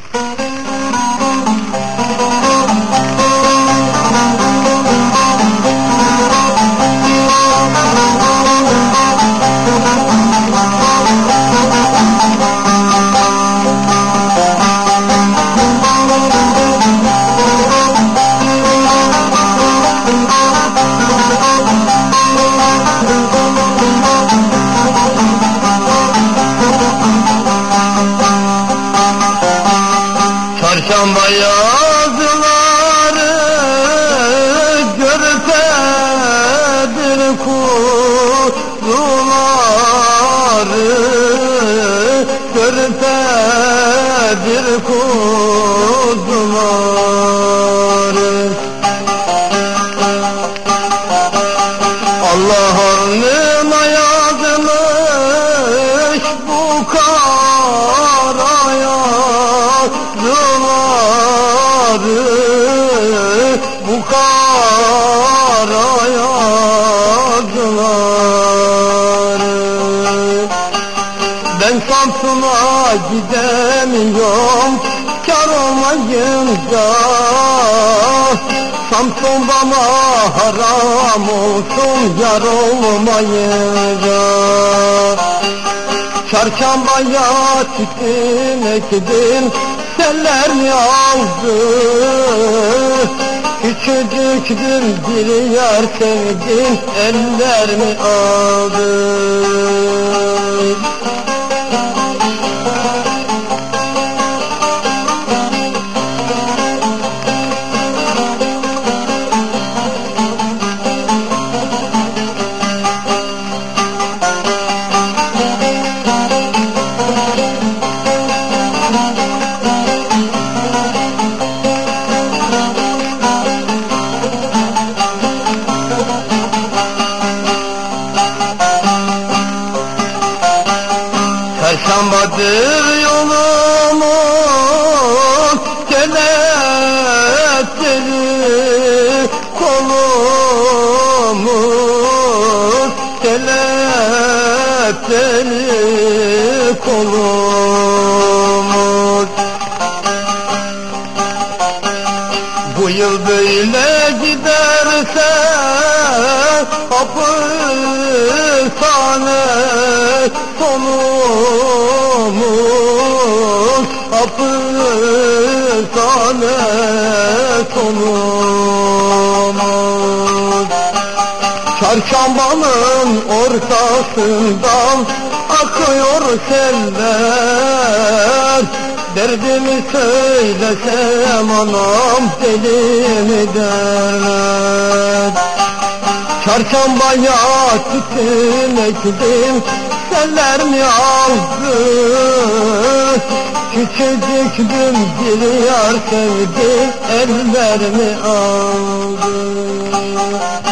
Çarşamba yazıları görpedir kuzuları, görpedir kuzuları. Allah alnına yazmış bu kara yazıları, bu kara yazıları. Ben Samsun'a gidemiyorum kar olmayınca, Samsun bana haram olsun yar olmayınca. Çarşambaya çıktım ektim, seller mi aldı? Küçücüktüm bir yar sevdim, eller mi aldı? Çarşambadır yolumun kelepçeli, kolumuz kelepçeli, kolumuz. Bu yıl böyle giderse hapishane sonumuz, hapishane sonumuz. Çarşambanın ortasından akıyor seller, derdimi söylesem anam deli mi derler. Çarşambaya çıktım ektim, seller mi aldı? Küçücüktüm bir yar sevdim, eller mi aldı?